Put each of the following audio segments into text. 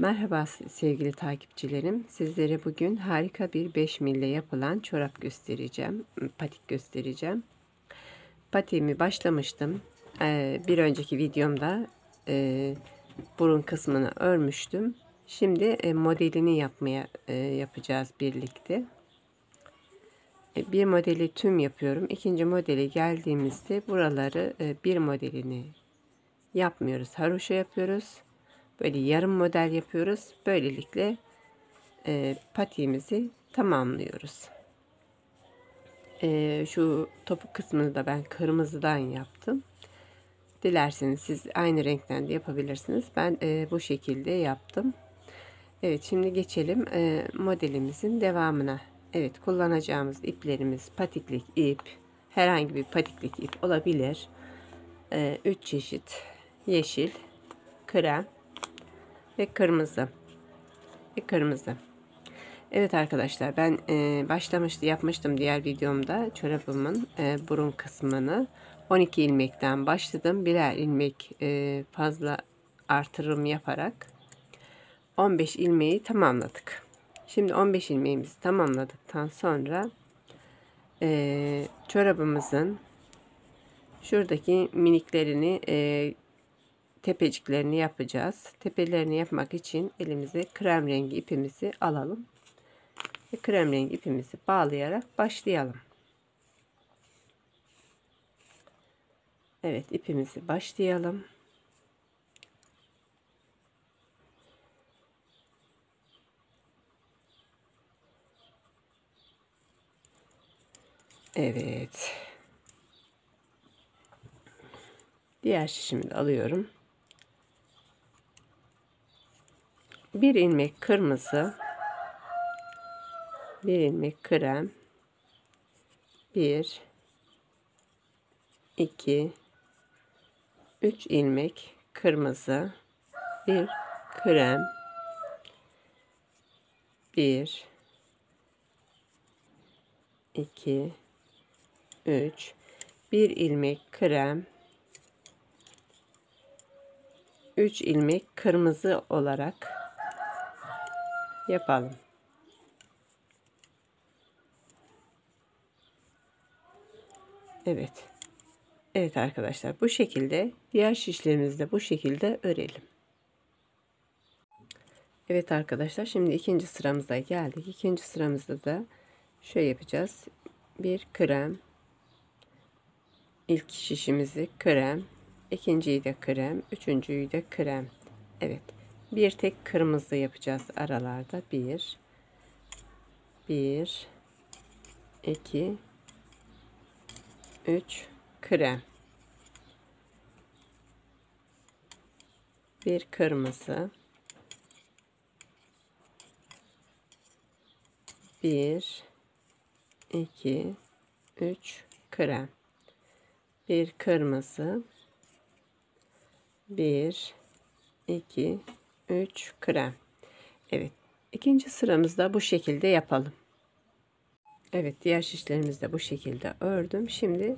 Merhaba sevgili takipçilerim. Sizlere bugün harika bir 5 mille yapılan çorap göstereceğim. Patik göstereceğim. Patiğimi başlamıştım. Bir önceki videomda burun kısmını örmüştüm. Şimdi modelini yapacağız birlikte. Bir modeli tüm yapıyorum. İkinci modeli geldiğimizde buraları bir modelini yapmıyoruz. Haroşa yapıyoruz. Böyle yarım model yapıyoruz. Böylelikle patiğimizi tamamlıyoruz. Şu topuk kısmını da ben kırmızıdan yaptım. Dilerseniz siz aynı renkten de yapabilirsiniz. Ben bu şekilde yaptım. Evet, şimdi geçelim modelimizin devamına. Evet, kullanacağımız iplerimiz patiklik ip. Herhangi bir patiklik ip olabilir. 3 çeşit: yeşil, krem ve kırmızı. Evet arkadaşlar, ben yapmıştım diğer videomda çorabımın burun kısmını 12 ilmekten başladım. Birer ilmek fazla artırım yaparak 15 ilmeği tamamladık. Şimdi 15 ilmeğimizi tamamladıktan sonra çorabımızın şuradaki miniklerini tepeciklerini yapacağız. Tepelerini yapmak için elimize krem rengi ipimizi alalım. Ve krem rengi ipimizi bağlayarak başlayalım. Evet, ipimizi başlayalım. Evet. Diğer şişimi de alıyorum. Bir ilmek kırmızı, bir ilmek krem, 1 2 3 ilmek kırmızı, bir krem, 1 2 3 bir ilmek krem, 3 ilmek kırmızı olarak yapalım. Evet. Evet arkadaşlar, bu şekilde diğer şişlerimizi de bu şekilde örelim. Evet arkadaşlar, şimdi ikinci sıramıza geldik. İkinci sıramızda da şöyle yapacağız. Bir krem, ilk şişimizi krem, ikinciyi de krem, üçüncüyü de krem. Evet, bir tek kırmızı yapacağız aralarda. 1 2 3 krem, bir kırmızı, 1 2 3 krem, bir kırmızı, 1 2 3 krem. Evet, ikinci sıramızda bu şekilde yapalım. Evet, diğer şişlerimizi de bu şekilde ördüm. Şimdi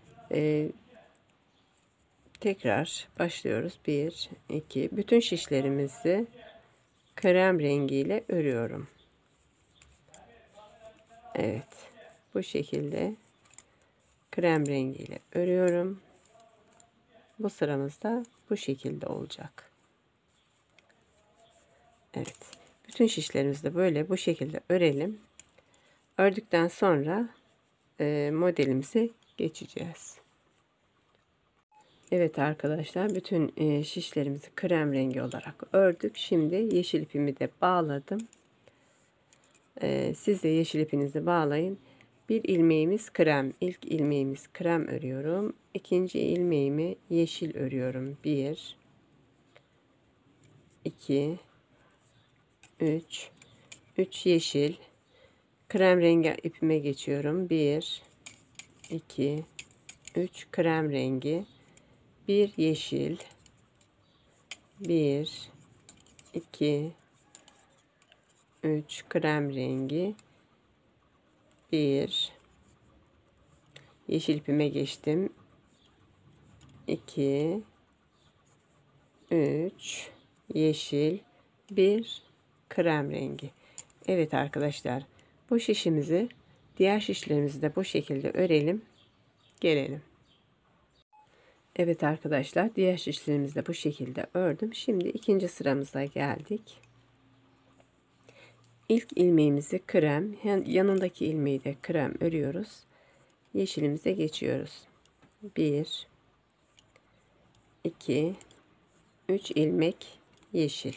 tekrar başlıyoruz. 1 2 bütün şişlerimizi krem rengiyle örüyorum. Evet, bu şekilde krem rengiyle örüyorum. Bu sıramızda bu şekilde olacak. Evet, bütün şişlerimizi de böyle bu şekilde örelim. Ördükten sonra modelimize geçeceğiz. Evet arkadaşlar, bütün şişlerimizi krem rengi olarak ördük. Şimdi yeşil ipimi de bağladım. Siz de yeşil ipinizi bağlayın. Bir ilmeğimiz krem, ilk ilmeğimiz krem örüyorum. İkinci ilmeğimi yeşil örüyorum. 1 2 3 yeşil, krem rengi ipime geçiyorum. 1 2 3 krem rengi, bir yeşil, 1 2 3 krem rengi, bir yeşil ipime geçtim. 2 3 yeşil, bir krem rengi. Evet arkadaşlar, bu şişimizi diğer şişlerimizi de bu şekilde örelim, gelelim. Evet arkadaşlar, diğer şişlerimizi de bu şekilde ördüm. Şimdi ikinci sıramıza geldik. İlk ilmeğimizi krem, yanındaki ilmeği de krem örüyoruz. Yeşilimize geçiyoruz. 1 2 3 ilmek yeşil.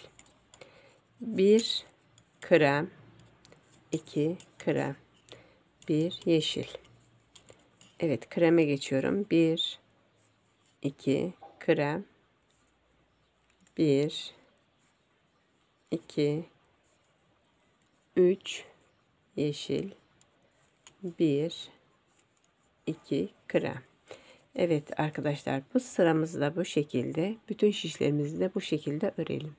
1 krem, 2 krem, 1 yeşil. Evet, kreme geçiyorum. 1 2 krem, 1 2 3 yeşil, 1 2 krem. Evet arkadaşlar, bu sıramızı da bu şekilde, bütün şişlerimizi de bu şekilde örelim.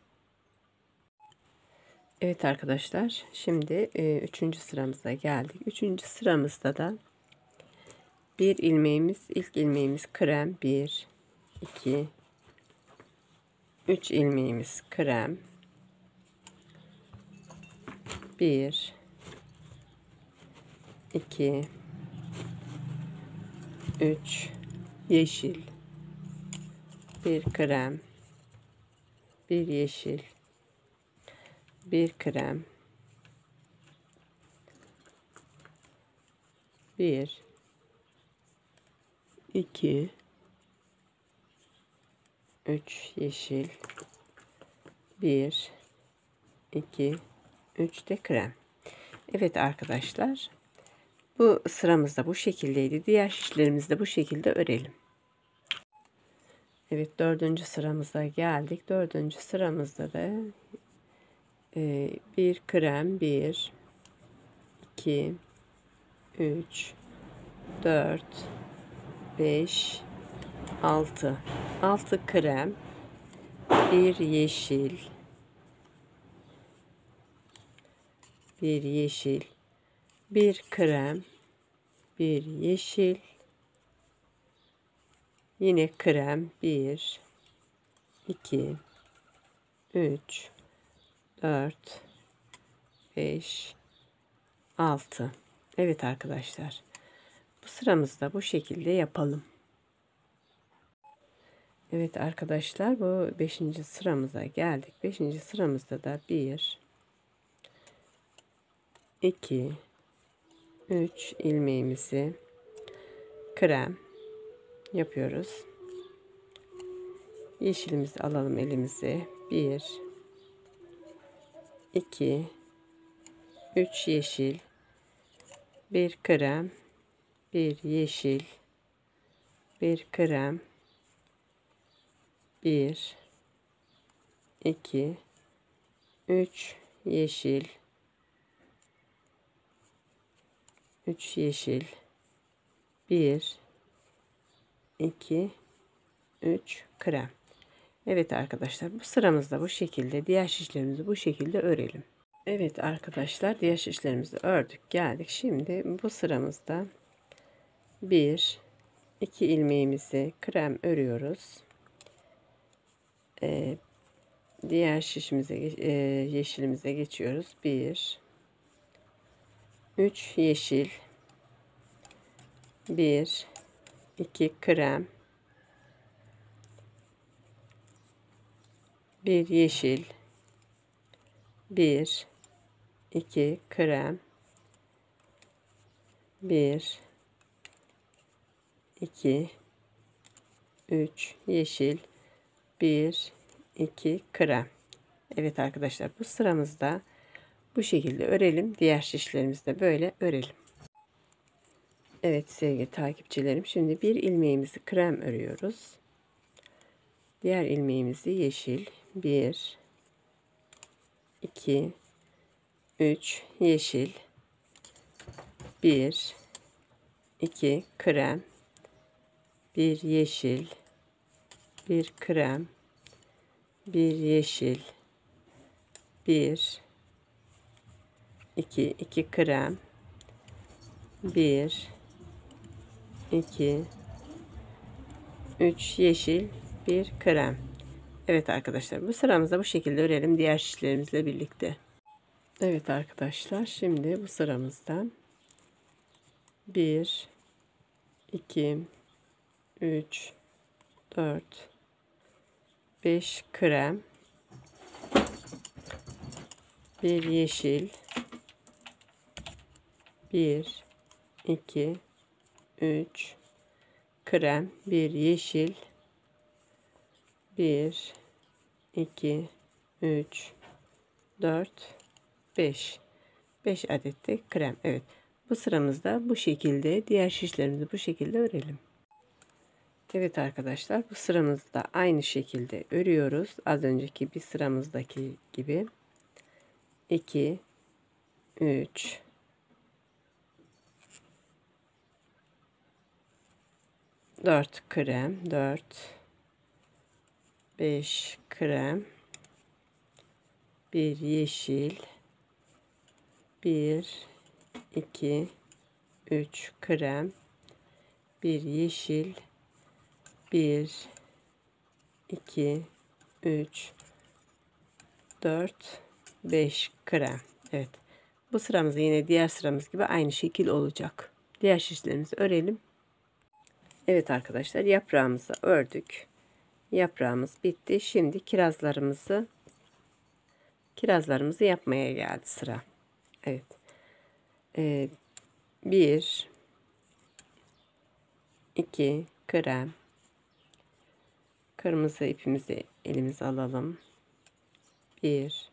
Evet arkadaşlar, şimdi 3. sıramıza geldik. 3. sıramızda da bir ilmeğimiz, ilk ilmeğimiz krem, 1 2 3 ilmeğimiz krem, 1 2 3 yeşil, 1 krem, 1 yeşil, 1 krem, 1 2 3 yeşil, 1 2 3 de krem. Evet arkadaşlar, bu sıramızda bu şekildeydi. Diğer şişlerimizi de bu şekilde örelim. Evet, 4. sıramıza geldik. 4. sıramızda da bir krem, 1 2 3 4 5 6 krem, 1 yeşil, 1 yeşil, 1 krem, 1 yeşil, yine krem, 1 2 3 4 5 6. Evet arkadaşlar, bu sıramızda bu şekilde yapalım. Evet arkadaşlar, bu 5. sıramıza geldik. 5. sıramızda da 1 2 3 ilmeğimizi krem yapıyoruz. Yeşilimizi alalım elimize. 1 2 3 yeşil, 1 krem, 1 yeşil, 1 krem, 1 2 3 yeşil, 3 yeşil, 1 2 3 krem. Evet arkadaşlar, bu sıramızda bu şekilde, diğer şişlerimizi bu şekilde örelim. Evet arkadaşlar, diğer şişlerimizi ördük, geldik. Şimdi bu sıramızda 1 2 ilmeğimizi krem örüyoruz. Diğer şişimize yeşilimize geçiyoruz. 1 3 yeşil, 1 2 krem, 1 yeşil, 1 2 krem, 1 2 3 yeşil, 1 2 krem. Evet arkadaşlar, bu sıramızda bu şekilde örelim. Diğer şişlerimizi de böyle örelim. Evet sevgili takipçilerim, şimdi bir ilmeğimizi krem örüyoruz. Diğer ilmeğimizi yeşil, 1 2 3 yeşil, 1 2 krem, 1 yeşil, 1 krem, 1 yeşil, 1 2 krem, 1 2 3 yeşil, 1 krem. Evet arkadaşlar, bu sıramızda bu şekilde örelim diğer şişlerimizle birlikte. Evet arkadaşlar, şimdi bu sıramızda 1 2 3 4 5 krem, 1 yeşil, 1 2 3 krem, 1 yeşil, 1 2 3 4 5 adet de krem. Evet, bu sıramızda bu şekilde, diğer şişlerimizi bu şekilde örelim. Evet arkadaşlar, bu sıramızda aynı şekilde örüyoruz. Az önceki bir sıramızdaki gibi. 2 3 4 krem, 4 5 krem, 1 yeşil, 1 2 3 krem, 1 yeşil, 1 2 3 4 5 krem. Evet, bu sıramız yine diğer sıramız gibi aynı şekil olacak. Diğer şişlerimizi örelim. Evet arkadaşlar, yaprağımızı ördük. Yaprağımız bitti. Şimdi kirazlarımızı yapmaya geldi sıra. Evet. 1 2 krem, kırmızı ipimizi elimize alalım. 1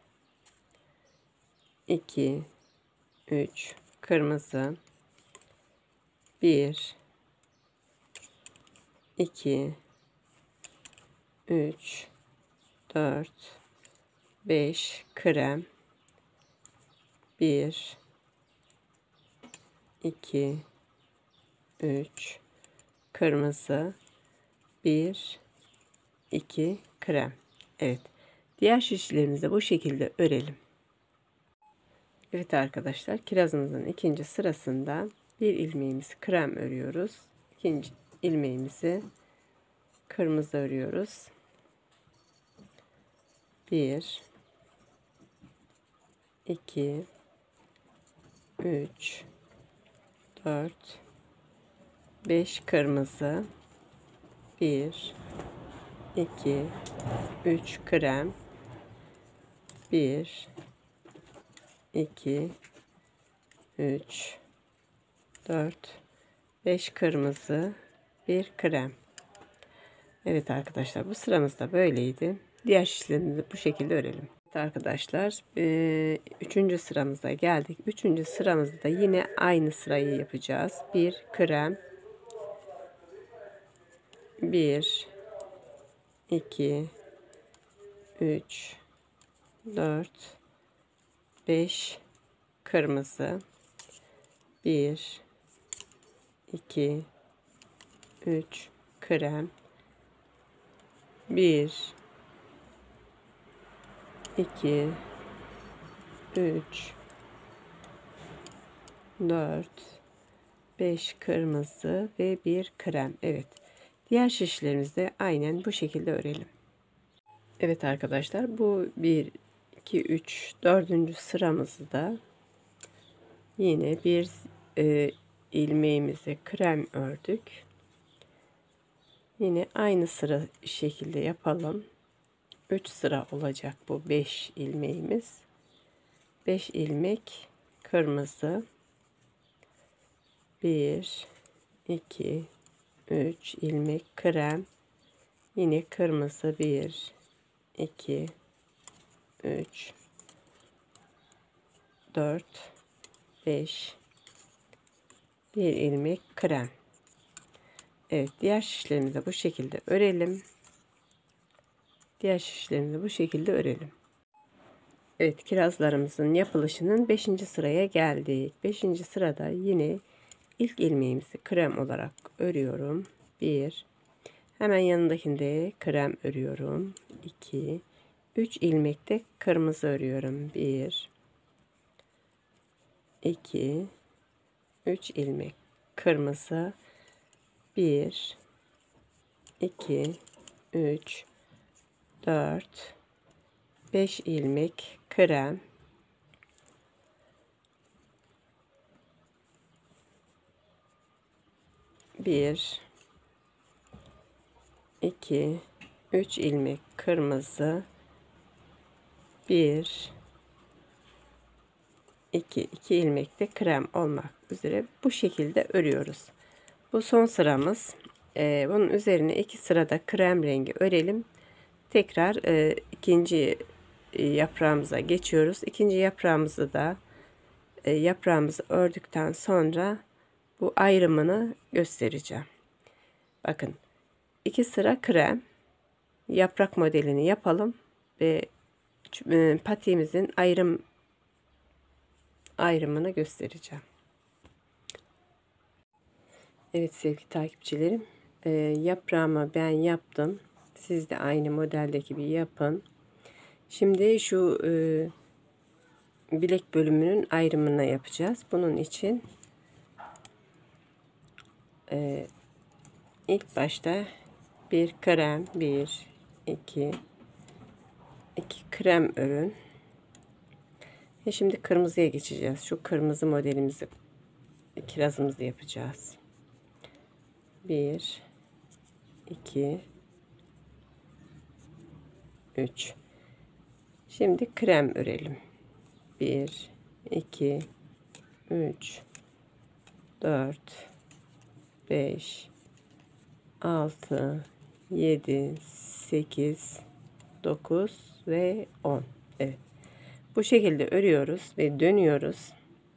2 3 kırmızı, 1 2 3 4 5 krem, 1 2 3 kırmızı, 1 2 krem. Evet, diğer şişlerimizi bu şekilde örelim. Evet arkadaşlar, kirazımızın ikinci sırasında bir ilmeğimizi krem örüyoruz. İkinci ilmeğimizi kırmızı örüyoruz. 1 2 3 4 5 kırmızı, 1 2 3 krem, 1 2 3 4 5 kırmızı, 1 krem. Evet arkadaşlar, bu sıramızda böyleydi. Diğer şişlerimizi bu şekilde örelim. Evet arkadaşlar, 3. sıramıza geldik. 3. sıramızda yine aynı sırayı yapacağız. 1 krem, 1 2 3 4 5 kırmızı, 1 2 3 krem, 1 2 3 4 5 kırmızı ve 1 krem. Evet, diğer şişlerimizde aynen bu şekilde örelim. Evet arkadaşlar, bu 1 2 3 4. sıramızda yine bir ilmeğimizi krem ördük. Yine aynı sıra şekilde yapalım. 3 sıra olacak bu 5 ilmeğimiz. 5 ilmek kırmızı, 1 2 3 ilmek krem, yine kırmızı, 1 2 3 4 5 bir ilmek krem. Evet, diğer şişlerimizi bu şekilde örelim. Diğer şişlerimizi bu şekilde örelim. Evet, kirazlarımızın yapılışının 5. sıraya geldik. 5. sırada yine ilk ilmeğimizi krem olarak örüyorum. 1, hemen yanındakinde krem örüyorum. 2, 3 ilmekte kırmızı örüyorum. 1 2 3 ilmek kırmızı, 1 2 3 4, 5 ilmek krem, 1, 2, 3 ilmek kırmızı, 1, 2 ilmek de krem olmak üzere bu şekilde örüyoruz. Bu son sıramız. Bunun üzerine 2 sırada krem rengi örelim. Tekrar ikinci yaprağımıza geçiyoruz. İkinci yaprağımızı da yaprağımızı ördükten sonra bu ayrımını göstereceğim. Bakın 2 sıra krem, yaprak modelini yapalım ve patiğimizin ayrımını göstereceğim. Evet sevgili takipçilerim, yaprağımı ben yaptım. Siz de aynı modeldeki gibi yapın. Şimdi şu bilek bölümünün ayrımını yapacağız. Bunun için ilk başta bir krem, 1, 2 krem örün. Ve şimdi kırmızıya geçeceğiz. Şu kırmızı modelimizi, kirazımızı yapacağız. 1, 2, 3. Şimdi krem örelim. 1, 2, 3, 4, 5, 6, 7, 8, 9 ve 10. Evet. Bu şekilde örüyoruz ve dönüyoruz.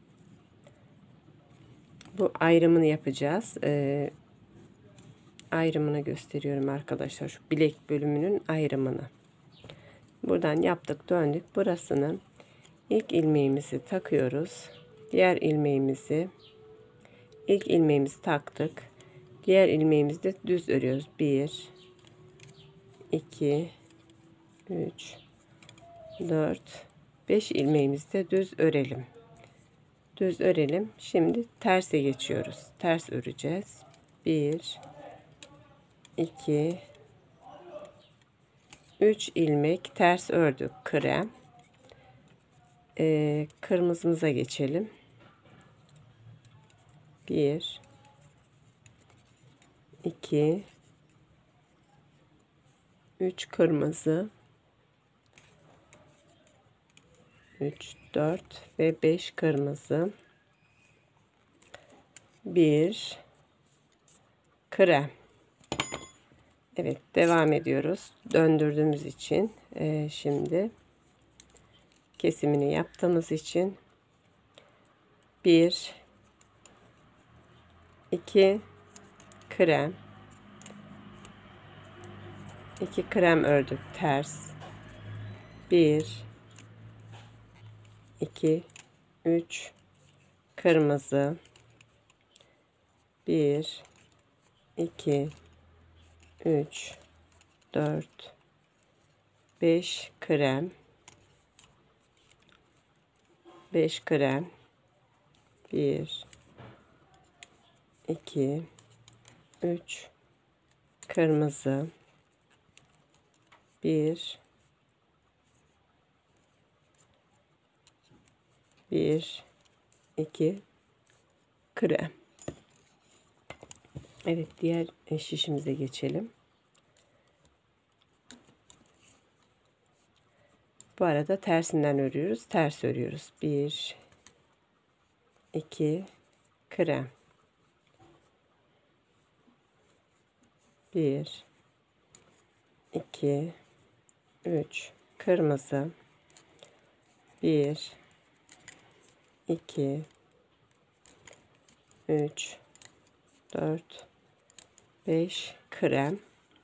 Bu ayrımını yapacağız. Ayrımını gösteriyorum arkadaşlar. Şu bilek bölümünün ayrımını. Buradan yaptık, döndük. Burasını ilk ilmeğimizi takıyoruz. Diğer ilmeğimizi ilk ilmeğimizi taktık. Diğer ilmeğimizi de düz örüyoruz. 1, 2, 3, 4, 5 ilmeğimizi de düz örelim. Düz örelim. Şimdi terse geçiyoruz. Ters öreceğiz. 1, 2, 3 ilmek ters ördük. Krem. Kırmızımıza geçelim. 1, 2, 3 kırmızı, 3, 4 ve 5 kırmızı, 1 krem. Evet, devam ediyoruz. Döndürdüğümüz için şimdi kesimini yaptığımız için 1, 2 krem, 2 krem ördük ters, 1, 2, 3 kırmızı, 1, 2, 3, 4, 5 krem, 5 krem, 1, 2, 3 kırmızı, 1, 2 krem. Evet, diğer şişimize geçelim. Bu arada tersinden örüyoruz. Ters örüyoruz. 1, 2 krem. 1, 2, 3 kırmızı, 1, 2, 3, 4, 5 krem,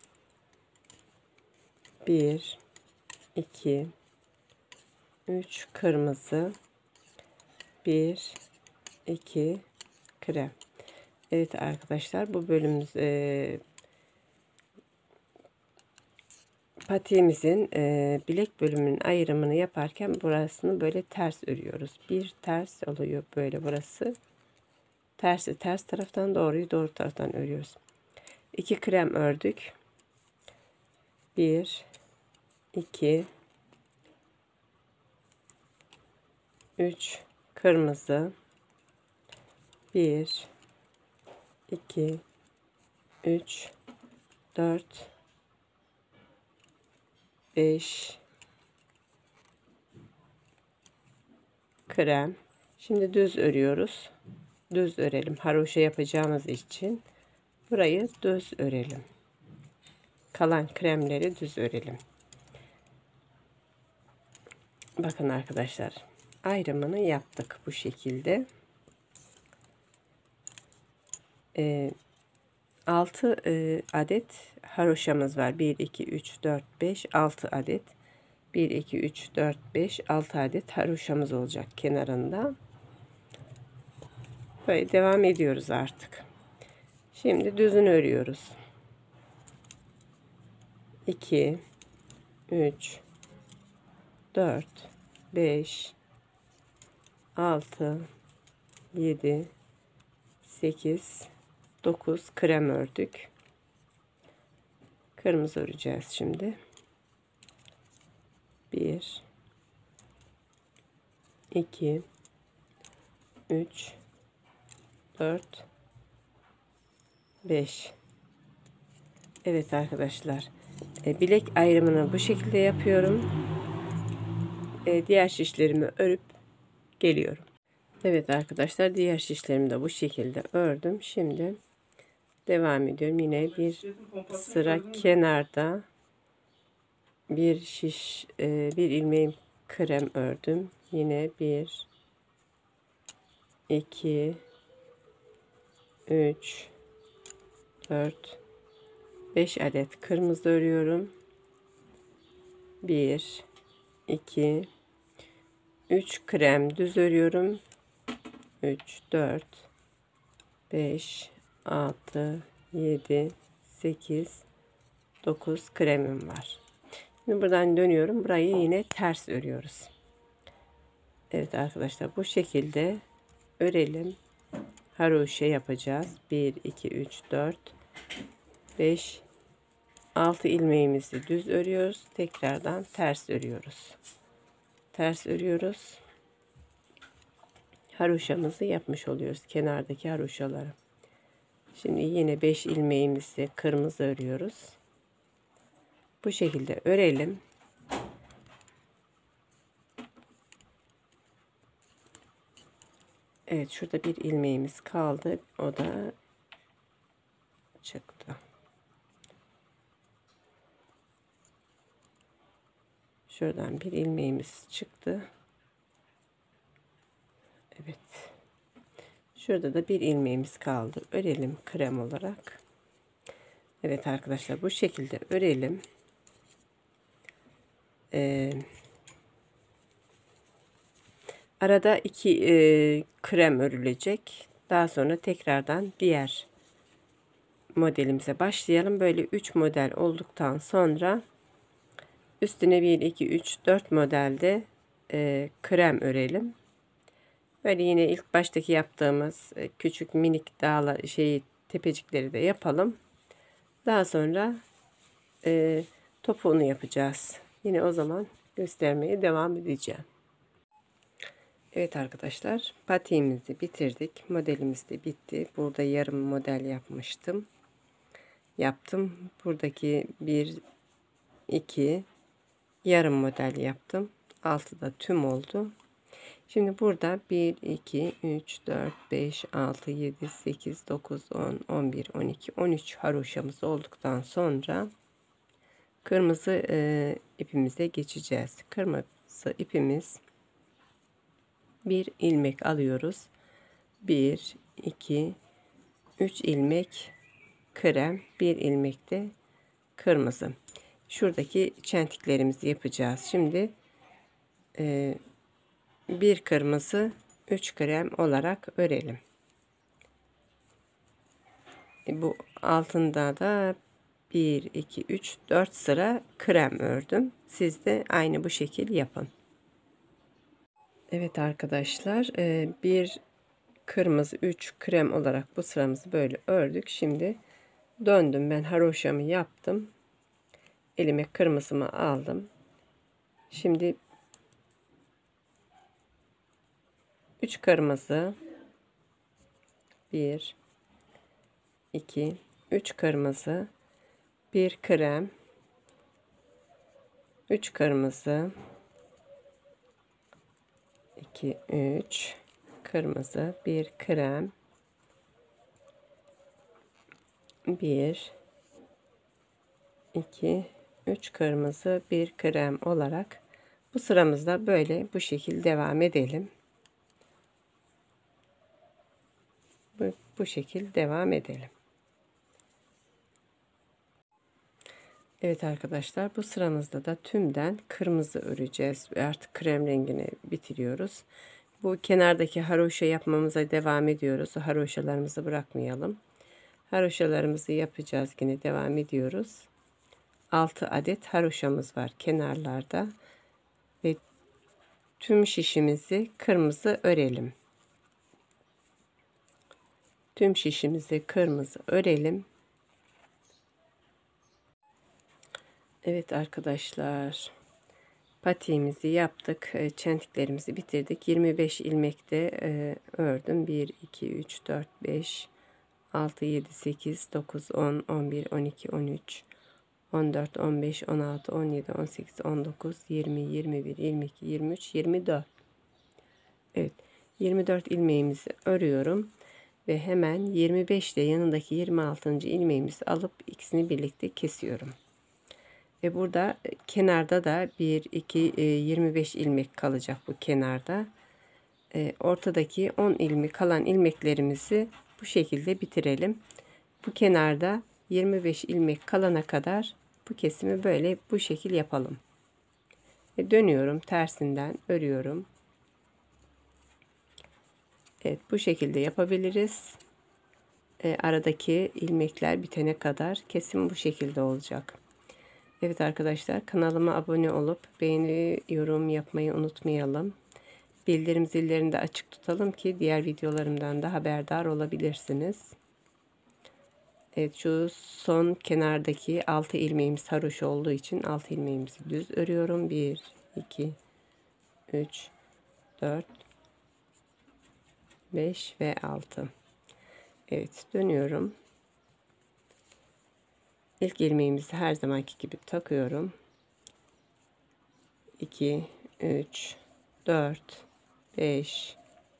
1, 2, 3 kırmızı, 1, 2 krem. Evet arkadaşlar, bu bölümümüz patiğimizin bilek bölümünün ayrımını yaparken burasını böyle ters örüyoruz. Bir ters oluyor böyle burası. Tersi ters taraftan, doğruyu doğru taraftan örüyoruz. 2 krem ördük. 1, 2, 3 kırmızı, 1, 2, 3, 4, 5 krem. Şimdi düz örüyoruz. Düz örelim. Haroşa yapacağımız için burayı düz örelim. Kalan kremleri düz örelim. Bakın arkadaşlar, ayrımını yaptık bu şekilde. 6 adet haroşamız var. 1 2 3 4 5 6 adet. 1 2 3 4 5 6 adet haroşamız olacak kenarında. Böyle devam ediyoruz artık. Şimdi düzünü örüyoruz. 2 3 4 5 6 7 8 9 krem ördük. Kırmızı öreceğiz şimdi. 1 2 3 4 5. Evet arkadaşlar, bilek ayrımını bu şekilde yapıyorum. Diğer şişlerimi örüp geliyorum. Evet arkadaşlar, diğer şişlerimi de bu şekilde ördüm. Şimdi devam ediyorum. Yine bir sıra kenarda bir şiş, bir ilmeğim krem ördüm. Yine 1 2 3 4 5 adet kırmızı örüyorum. 1 2 3 krem düz örüyorum. 3 4 5 6 7 8 9 kremim var. Şimdi buradan dönüyorum. Burayı yine ters örüyoruz. Evet arkadaşlar, bu şekilde örelim. Haroşa yapacağız. 1 2 3 4 5 6 ilmeğimizi düz örüyoruz. Tekrardan ters örüyoruz. Ters örüyoruz. Haroşamızı yapmış oluyoruz. Kenardaki haroşaları. Şimdi yine 5 ilmeğimizi kırmızı örüyoruz. Bu şekilde örelim. Evet, şurada bir ilmeğimiz kaldı. O da çıktı. Şuradan bir ilmeğimiz çıktı. Evet. Şurada da bir ilmeğimiz kaldı. Örelim krem olarak. Evet arkadaşlar, bu şekilde örelim. Arada 2 krem örülecek. Daha sonra tekrardan diğer modelimize başlayalım. Böyle 3 model olduktan sonra üstüne 1 2 3 4 modelde krem örelim. Böyle yine ilk baştaki yaptığımız küçük minik dağla tepecikleri de yapalım. Daha sonra topuğunu yapacağız. Yine o zaman göstermeye devam edeceğim. Evet arkadaşlar, patiğimizi bitirdik. Modelimiz de bitti. Burada yarım model yaptım. Buradaki 1 2 yarım model yaptım. Altı da tüm oldu. Şimdi burada 1 2 3 4 5 6 7 8 9 10 11 12 13 haroşamız olduktan sonra kırmızı ipimize geçeceğiz. Kırmızı ipimiz, bir ilmek alıyoruz. 1 2 3 ilmek krem, bir ilmek de kırmızı. Şuradaki çentiklerimizi yapacağız. Şimdi bir kırmızı 3 krem olarak örelim. Bu altında da 1 2 3 4 sıra krem ördüm. Siz de aynı bu şekil yapın. Evet arkadaşlar, bir kırmızı 3 krem olarak bu sıramızı böyle ördük. Şimdi döndüm, ben haroşamı yaptım. Elime kırmızımı aldım. Şimdi 3 kırmızı, 1 2 3 kırmızı, 1 krem, 3 kırmızı, 2 3 kırmızı, 1 krem, 1 2 3 kırmızı, 1 krem olarak bu sıramızda böyle bu şekilde devam edelim. Bu şekilde devam edelim. Evet arkadaşlar, bu sıramızda da tümden kırmızı öreceğiz ve artık krem rengini bitiriyoruz. Bu kenardaki haroşa yapmamıza devam ediyoruz. Haroşalarımızı bırakmayalım. Haroşalarımızı yapacağız, yine devam ediyoruz. 6 adet haroşamız var kenarlarda ve tüm şişimizi kırmızı örelim. Tüm şişimizi kırmızı örelim. Evet arkadaşlar, patiğimizi yaptık, çentiklerimizi bitirdik. 25 ilmekte ördüm. 1 2 3 4 5 6 7 8 9 10 11 12 13 14 15 16 17 18 19 20 21 22 23 24. Evet, 24 ilmeğimizi örüyorum ve hemen 25 ile yanındaki 26. ilmeğimizi alıp ikisini birlikte kesiyorum. Ve burada kenarda da 1 2 25 ilmek kalacak bu kenarda. Ortadaki 10 ilmek kalan ilmeklerimizi bu şekilde bitirelim. Bu kenarda 25 ilmek kalana kadar bu kesimi böyle bu şekil yapalım. Ve dönüyorum, tersinden örüyorum. Evet, bu şekilde yapabiliriz. Aradaki ilmekler bitene kadar kesim bu şekilde olacak. Evet arkadaşlar, kanalıma abone olup beğeni, yorum yapmayı unutmayalım. Bildirim zillerini de açık tutalım ki diğer videolarımdan da haberdar olabilirsiniz. Evet, şu son kenardaki 6 ilmeğimiz haroşa olduğu için 6 ilmeğimizi düz örüyorum. 1 2 3 4 5 ve 6. Evet, dönüyorum. İlk ilmeğimizi her zamanki gibi takıyorum. 2 3 4 5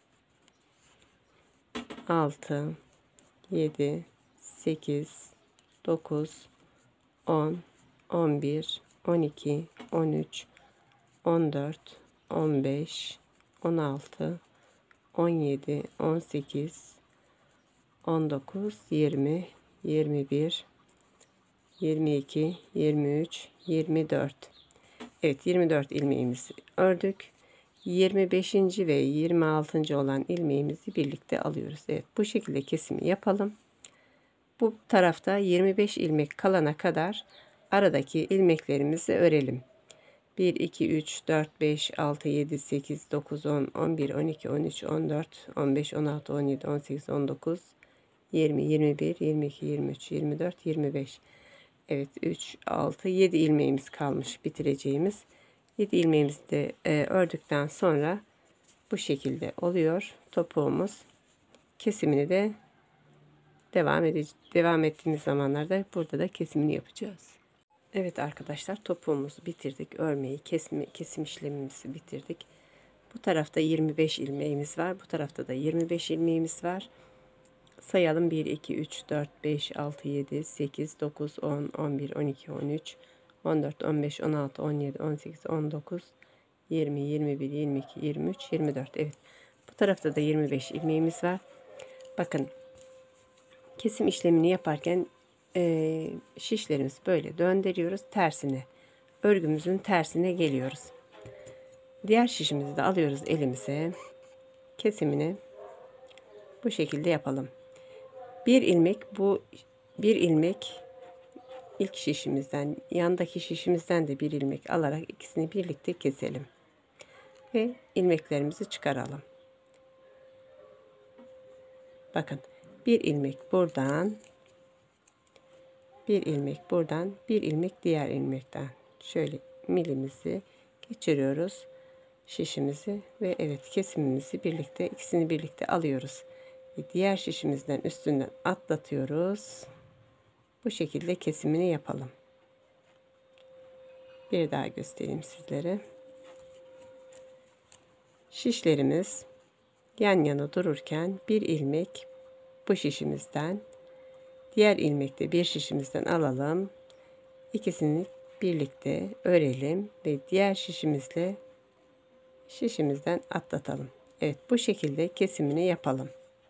6 7 8 9 10 11 12 13 14 15 16 17 18 19 20 21 22 23 24. Evet, 24 ilmeğimizi ördük. 25. ve 26. olan ilmeğimizi birlikte alıyoruz. Evet, bu şekilde kesimi yapalım. Bu tarafta 25 ilmek kalana kadar aradaki ilmeklerimizi örelim. 1 2 3 4 5 6 7 8 9 10 11 12 13 14 15 16 17 18 19 20 21 22 23 24 25. Evet, 3 6 7 ilmeğimiz kalmış bitireceğimiz. 7 ilmeğimizi de ördükten sonra bu şekilde oluyor topuğumuz. Kesimini de devam ettiğimiz zamanlarda burada da kesimini yapacağız. Evet arkadaşlar, topuğumuzu bitirdik. Örmeyi, kesim işlemimizi bitirdik. Bu tarafta 25 ilmeğimiz var. Bu tarafta da 25 ilmeğimiz var. Sayalım: 1 2 3 4 5 6 7 8 9 10 11 12 13 14 15 16 17 18 19 20 21 22 23 24. Evet, bu tarafta da 25 ilmeğimiz var. Bakın, kesim işlemini yaparken şişlerimizi böyle döndürüyoruz, tersine, örgümüzün tersine geliyoruz. Diğer şişimizi de alıyoruz elimize, kesimini bu şekilde yapalım. Bir ilmek ilk şişimizden, yandaki şişimizden de bir ilmek alarak ikisini birlikte keselim ve ilmeklerimizi çıkaralım. Bakın, bir ilmek buradan, bir ilmek buradan, bir ilmek diğer ilmekten. Şöyle milimizi geçiriyoruz şişimizi ve evet kesimimizi birlikte, ikisini birlikte alıyoruz. Ve diğer şişimizden üstünden atlatıyoruz. Bu şekilde kesimini yapalım. Bir daha göstereyim sizlere. Şişlerimiz yan yana dururken bir ilmek bu şişimizden, diğer ilmekte bir şişimizden alalım. İkisini birlikte örelim ve diğer şişimizden atlatalım. Evet, bu şekilde kesimini yapalım.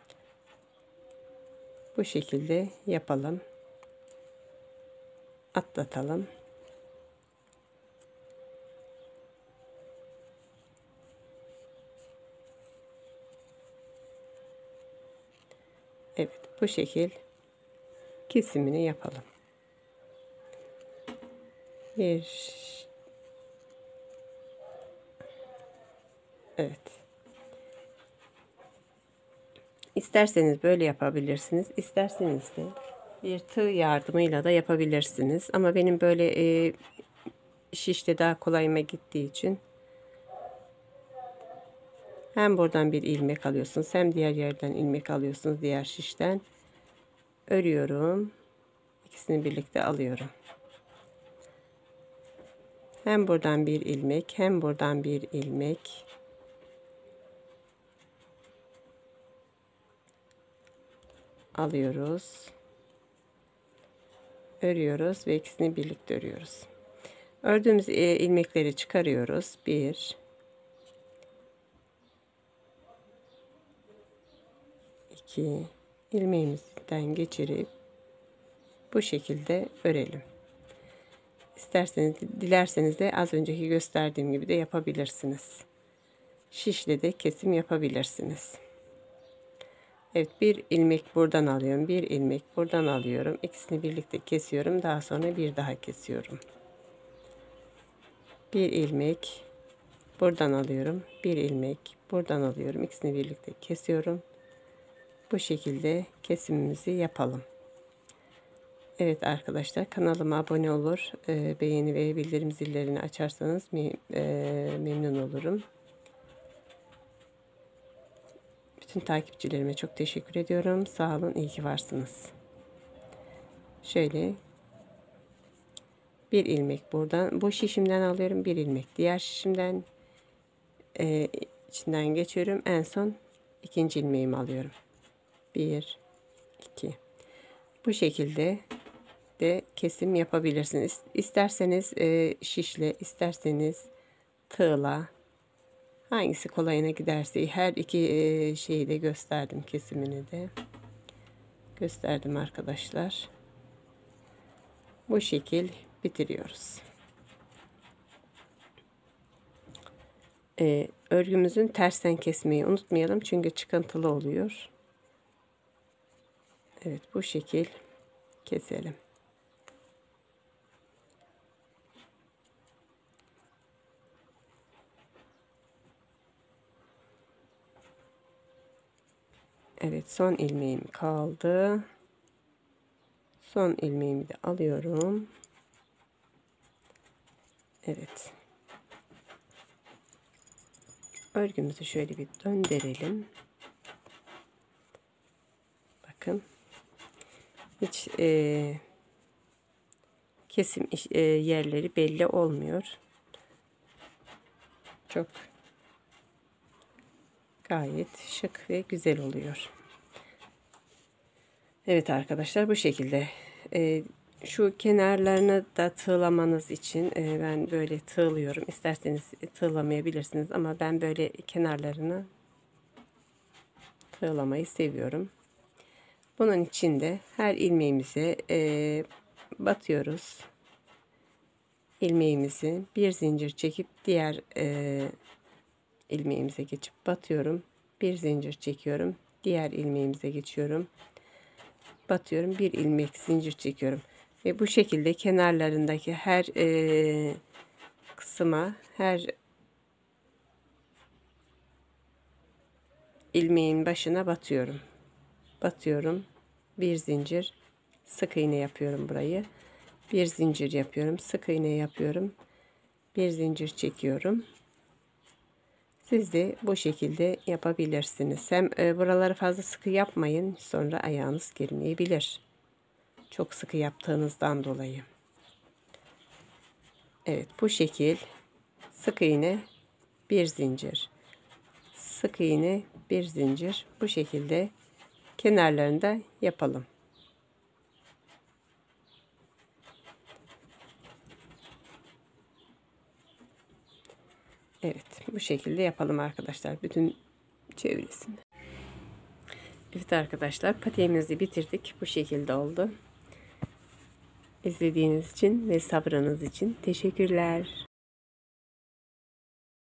Bu şekilde yapalım. Atlatalım. Evet, bu şekil kesimini yapalım. Evet. İsterseniz böyle yapabilirsiniz. İsterseniz de bir tığ yardımıyla da yapabilirsiniz. Ama benim böyle şişte daha kolayıma gittiği için hem buradan bir ilmek alıyorsunuz hem diğer yerden ilmek alıyorsunuz, diğer şişten örüyorum. İkisini birlikte alıyorum. Hem buradan bir ilmek hem buradan bir ilmek alıyoruz. Örüyoruz ve ikisini birlikte örüyoruz. Ördüğümüz ilmekleri çıkarıyoruz. 1 2 ilmeğimizden geçirip bu şekilde örelim. İsterseniz, dilerseniz de az önceki gösterdiğim gibi de yapabilirsiniz. Şişle de kesim yapabilirsiniz. Evet, bir ilmek buradan alıyorum, bir ilmek buradan alıyorum. İkisini birlikte kesiyorum. Daha sonra bir daha kesiyorum. Bir ilmek buradan alıyorum, bir ilmek buradan alıyorum. İkisini birlikte kesiyorum. Bu şekilde kesimimizi yapalım. Evet arkadaşlar, kanalıma abone olur, beğeni ve bildirim zillerini açarsanız memnun olurum. Bütün takipçilerime çok teşekkür ediyorum. Sağ olun, iyi ki varsınız. Şöyle bir ilmek buradan, bu şişimden alıyorum, bir ilmek diğer şişimden içinden geçiyorum. En son ikinci ilmeğimi alıyorum. 1 2 bu şekilde de kesim yapabilirsiniz. İsterseniz şişle, isterseniz tığla, hangisi kolayına giderse. Her iki şeyi de gösterdim, kesimini de gösterdim arkadaşlar. Bu şekil bitiriyoruz. Örgümüzün tersten kesmeyi unutmayalım çünkü çıkıntılı oluyor. Evet, bu şekil keselim. Evet, son ilmeğim kaldı. Son ilmeğimi de alıyorum. Evet. Örgümüzü şöyle bir döndürelim. Bakın. Hiç kesim yerleri belli olmuyor. Çok gayet şık ve güzel oluyor. Evet arkadaşlar, bu şekilde şu kenarlarını da tığlamanız için ben böyle tığlıyorum. İsterseniz tığlamayabilirsiniz ama ben böyle kenarlarını tığlamayı seviyorum. Bunun için de her ilmeğimize batıyoruz. İlmeğimizi bir zincir çekip diğer ilmeğimize geçip batıyorum. Bir zincir çekiyorum. Diğer ilmeğimize geçiyorum. Batıyorum. Bir ilmek zincir çekiyorum. Ve bu şekilde kenarlarındaki her kısma, her ilmeğin başına batıyorum. Batıyorum. Bir zincir, sık iğne yapıyorum burayı. Bir zincir yapıyorum, sık iğne yapıyorum. bir zincir çekiyorum. Siz de bu şekilde yapabilirsiniz. Hem buraları fazla sıkı yapmayın, sonra ayağınız girmeyebilir. Çok sıkı yaptığınızdan dolayı. Evet, bu şekil sık iğne bir zincir, sık iğne bir zincir, bu şekilde kenarlarında yapalım. Evet, bu şekilde yapalım arkadaşlar, bütün çevresini. Evet arkadaşlar, patiğimizi bitirdik. Bu şekilde oldu. İzlediğiniz için ve sabrınız için teşekkürler.